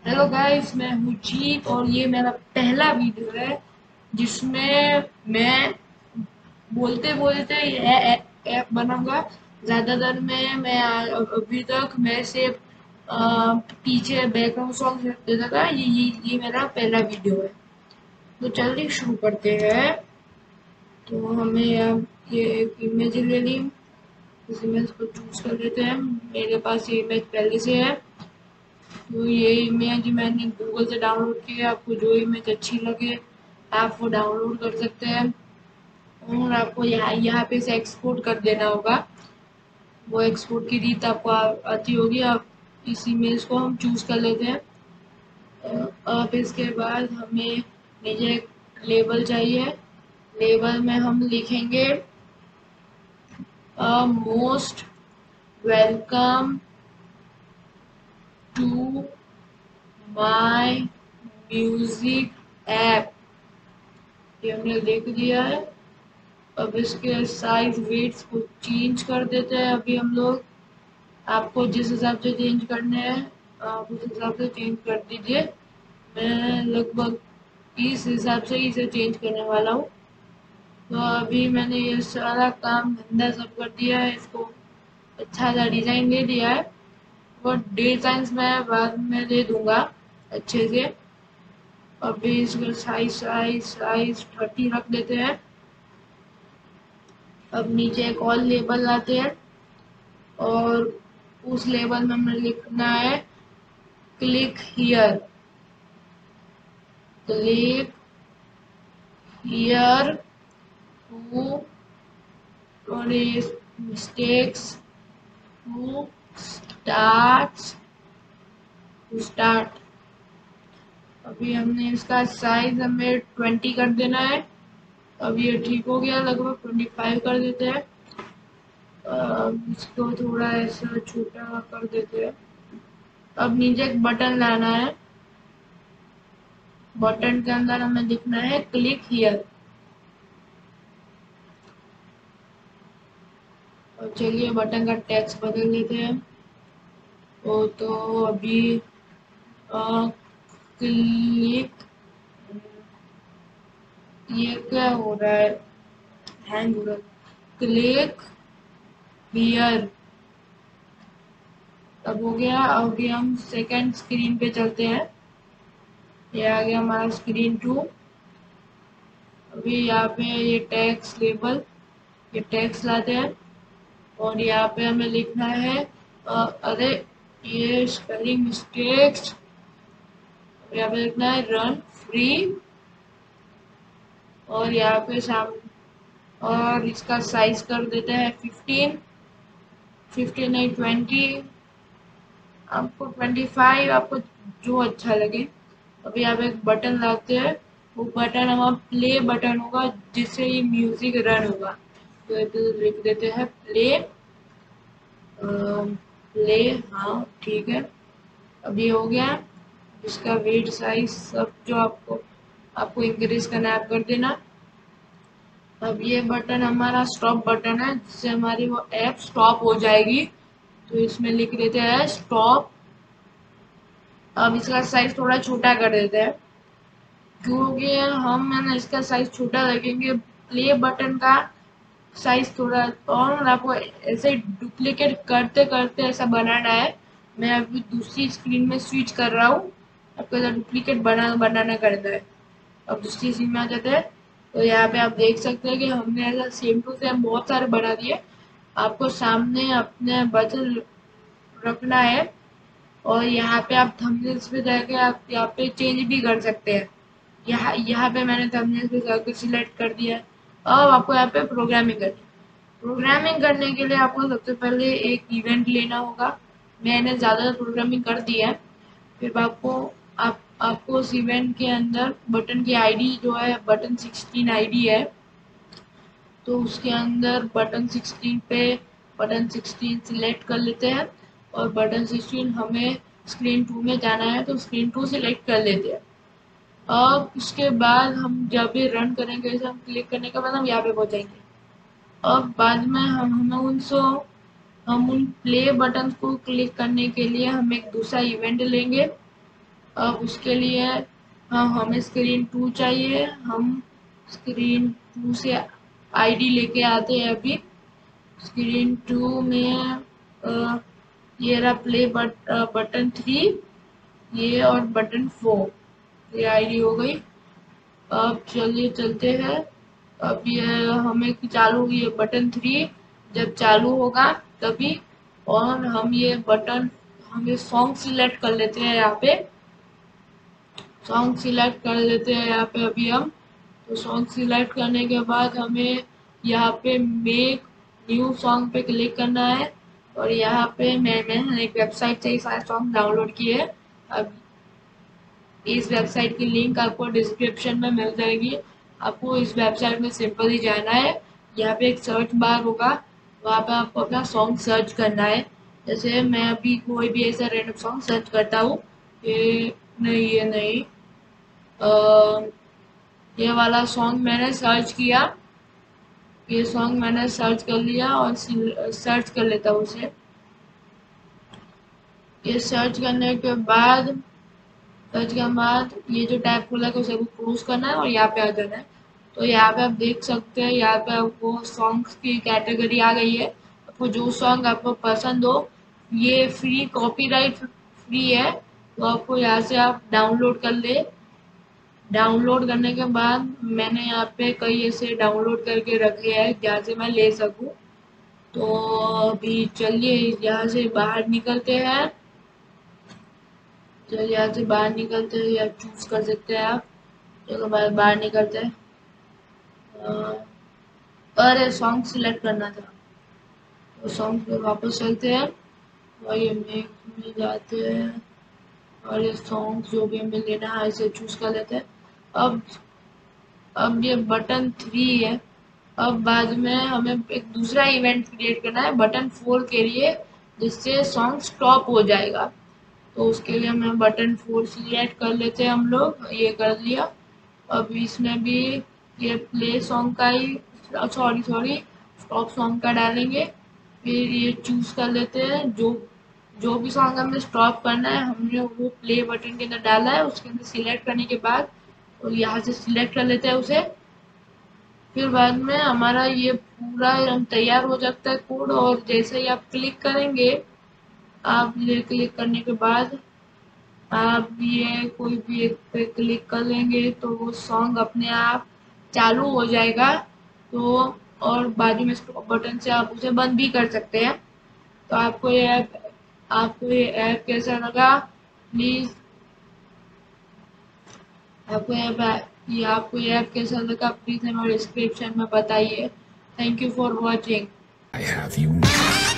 Hello guys, मैं हूँ जीत और ये मेरा पहला वीडियो है जिसमें मैं बोलते बोलते ये ऐप बनाऊंगा। ज़्यादातर अभी तक मैं सिर्फ पीछे बैकग्राउंड सॉन्ग देता था। ये मेरा पहला वीडियो है। तो जल्दी शुरू करते हैं। तो हमें अब ये एक इमेज ले ली। इस इमेज को चूज कर लेते हैं। मेरे पास ये इमेज पहले से है। तो ये इमेज मैंने गूगल से डाउनलोड की है। आपको जो इमेज अच्छी लगे आप वो डाउनलोड कर सकते हैं और आपको यहाँ पे से एक्सपोर्ट कर देना होगा। वो एक्सपोर्ट की रीत आपको आती होगी। आप इस इमेज को हम चूज कर लेते हैं। अब इसके बाद हमें नीचे एक लेबल चाहिए। लेबल में हम लिखेंगे most welcome to my music app. ये हमने लिख दिया है। अब इसके साइज वेट्स को चेंज कर देते हैं अभी हम लोग। आपको जिस हिसाब से चेंज करने हैं आप उस हिसाब से चेंज कर दीजिए। मैं लगभग इस हिसाब से इसे चेंज करने वाला हूँ। तो अभी मैंने ये सारा काम धंधा सब कर दिया है। इसको अच्छा सा डिज़ाइन दे दिया है और डिज़ाइंस मैं बाद में दे दूंगा अच्छे से। अभी इसका साइज साइज साइज 30 रख देते हैं। अब नीचे एक और लेबल लाते हैं और उस लेबल में हमें लिखना है click here. Click here to mistakes to start. अभी हमने इसका साइज हमें 20 कर देना है। अब ये ठीक हो गया, लगभग 25 कर देते हैं। इसको थोड़ा ऐसा छोटा कर देते हैं। अब नीचे एक बटन लाना है। बटन के अंदर हमें लिखना है क्लिक हियर। और चलिए बटन का टेक्स्ट बदल देते हैं। तो अभी क्लिक, ये क्या हो रहा है, हैंग हो रहा है। क्लिक हियर अब हो गया। अभी हम सेकंड स्क्रीन पे चलते हैं। ये आ गया हमारा स्क्रीन 2। अभी यहाँ पे ये टेक्स्ट लेबल, ये टेक्स्ट लाते हैं और यहाँ पे हमें लिखना है अरे ये स्पेलिंग मिस्टेक्स। यहाँ पे लिखना है रन फ्री और यहाँ पे और इसका साइज कर देते हैं 15 नहीं 20। आपको 25, आपको जो अच्छा लगे। अभी यहाँ पे एक बटन लाते हैं। वो बटन हमारा प्ले बटन होगा जिससे ये म्यूजिक रन होगा। तो ये पे लिख देते हैं प्ले। प्ले, हाँ ठीक है। अब ये हो गया। इसका वेट साइज सब जो आपको आपको इंक्रीज करना है आप कर देना। अब ये बटन हमारा स्टॉप बटन है जिससे हमारी वो ऐप स्टॉप हो जाएगी। तो इसमें लिख देते हैं स्टॉप। अब इसका साइज थोड़ा छोटा कर देते हैं क्योंकि हम है ना इसका साइज छोटा रखेंगे। प्ले बटन का साइज थोड़ा, और आपको ऐसे डुप्लीकेट करते करते ऐसा बनाना है। मैं अभी दूसरी स्क्रीन में स्विच कर रहा हूँ। आपको ऐसा डुप्लीकेट बनाना करना है। अब दूसरी स्क्रीन में आ जाते हैं। तो यहाँ पे आप देख सकते हैं कि हमने ऐसा सेम टू सेम बहुत सारे बना दिए। आपको सामने अपने बटन रखना है और यहाँ पे आप थंबनेल्स पे जाके आप यहाँ पे चेंज भी कर सकते हैं। यहाँ पे मैंने थंबनेल्स पे जाकर सिलेक्ट कर दिया। अब आपको यहाँ पे प्रोग्रामिंग करनी है। प्रोग्रामिंग करने के लिए आपको सबसे पहले एक इवेंट लेना होगा। मैंने ज़्यादा प्रोग्रामिंग कर दिया है। फिर आपको उस इवेंट के अंदर बटन की आईडी जो है बटन 16 आईडी है। तो उसके अंदर बटन 16 पे बटन 16 सिलेक्ट कर लेते हैं और बटन 16 हमें स्क्रीन 2 में जाना है तो स्क्रीन 2 सिलेक्ट कर लेते हैं। अब उसके बाद हम जब भी रन करेंगे इसे हम क्लिक करने के बाद हम यहाँ पे पहुँचेंगे। अब बाद में हम उन प्ले बटन को क्लिक करने के लिए हम एक दूसरा इवेंट लेंगे। अब उसके लिए हमें स्क्रीन 2 चाहिए। हम स्क्रीन 2 से आईडी लेके आते हैं अभी। स्क्रीन 2 में ये रहा प्ले बटन 3, ये और बटन 4, ये आईडी हो गई। अब चलिए चलते हैं। अब ये हमें चालू, ये बटन 3 जब चालू होगा तभी, और हम ये बटन, हम ये सॉन्ग सिलेक्ट कर लेते हैं यहाँ पे। सॉन्ग सिलेक्ट कर लेते हैं यहाँ पे अभी हम। तो सॉन्ग सिलेक्ट करने के बाद हमें यहाँ पे मेक न्यू सॉन्ग पे क्लिक करना है, और यहाँ पे मैंने एक वेबसाइट से ही सारे सॉन्ग डाउनलोड किए हैं। अब इस वेबसाइट की लिंक आपको डिस्क्रिप्शन में मिल जाएगी। आपको इस वेबसाइट में सिंपल ही जाना है, यहाँ पे एक सर्च बार होगा, वहाँ पे आपको अपना सॉन्ग सर्च करना है। जैसे मैं अभी कोई भी ऐसा रैंडम सॉन्ग सर्च करता हूँ, ये नहीं, ये वाला सॉन्ग मैंने सर्च किया, ये सॉन्ग मैंने सर्च कर लिया और सर्च कर लेता हूँ उसे। ये सर्च करने के बाद ये जो टैब खुला है उसे क्लोज करना है और यहाँ पे आ जाना है। तो यहाँ पे आप देख सकते हैं, यहाँ पे आपको सॉन्ग्स की कैटेगरी आ गई है। आपको जो सॉन्ग आपको पसंद हो, ये फ्री, कॉपीराइट फ्री है, तो आपको यहाँ से आप डाउनलोड कर ले। डाउनलोड करने के बाद मैंने यहाँ पे कई ऐसे डाउनलोड करके रखे हैं जहाँ से मैं ले सकूँ। तो अभी चलिए यहाँ से बाहर निकलते हैं। चलिए यहाँ से बाहर निकलते हैं, या चूज कर सकते हैं आप। चलो बाहर निकलते हैं। अरे सॉन्ग सिलेक्ट करना था, तो सॉन्ग पे वापस चलते हैं और ये मेक में जाते हैं, और ये सॉन्ग जो भी हमें लेना है इसे चूज कर लेते हैं। अब अब ये बटन 3 है। अब बाद में हमें एक दूसरा इवेंट क्रिएट करना है बटन 4 के लिए, जिससे सॉन्ग स्टॉप हो जाएगा। तो उसके लिए हमें बटन 4 सिलेक्ट कर लेते हैं हम लोग, ये कर लिया। अब इसमें भी ये प्ले सॉन्ग का ही, सॉरी स्टॉप सॉन्ग का डालेंगे। फिर ये चूज कर लेते हैं, जो भी सॉन्ग हमें स्टॉप करना है हमने वो प्ले बटन के अंदर डाला है, उसके अंदर सिलेक्ट करने के बाद और यहाँ से सिलेक्ट कर लेते हैं उसे। फिर बाद में हमारा ये पूरा तैयार हो जाता है कोड, और जैसे ही आप क्लिक करेंगे, आप ये क्लिक करने के बाद आप ये कोई भी एक पे क्लिक कर लेंगे तो वो सॉन्ग अपने आप चालू हो जाएगा। तो और बाजू में स्टॉप बटन से आप उसे बंद भी कर सकते हैं। तो आपको ये ऐप कैसा लगा, प्लीज आपको ये ऐप कैसा लगा प्लीज हमें डिस्क्रिप्शन में बताइए। Thank you for watching. I have you.